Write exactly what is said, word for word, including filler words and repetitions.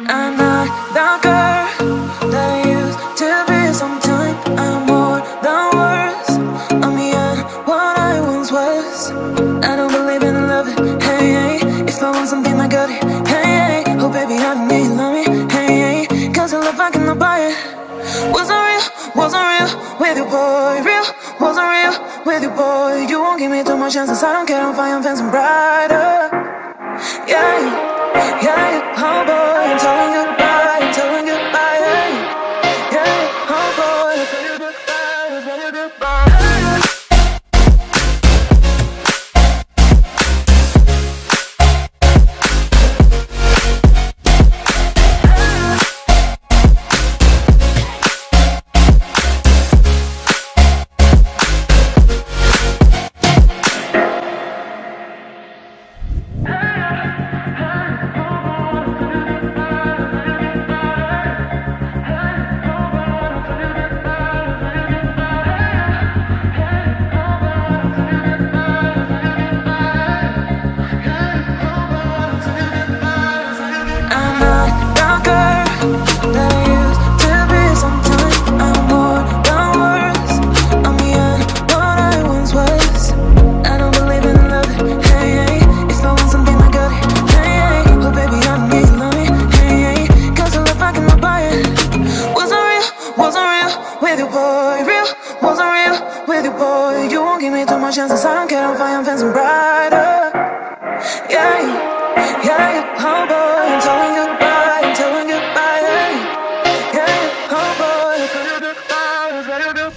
I'm not the girl that I used to be. Sometimes I'm more than words. I'm beyond what I once was. I don't believe in love, hey, hey. If I want something, I got it, hey, hey. Oh baby, I don't need love me, hey, hey. Cause your love, I cannot buy it. Wasn't real, wasn't real with you, boy. Real, wasn't real with you, boy. You won't give me too much chances. I don't care, I'm fine, I'm fancy brighter. Yeah, yeah, yeah, oh boy, I'm telling goodbye, I'm telling goodbye, yeah, yeah, oh boy, I'm telling goodbye, I'm telling goodbye. Chances, I don't care, I'm fine, I'm fancy brighter. Yeah, yeah, yeah, oh boy, I'm telling goodbye, I'm telling goodbye, yeah, yeah, oh boy, I'm telling goodbye, I'm telling goodbye.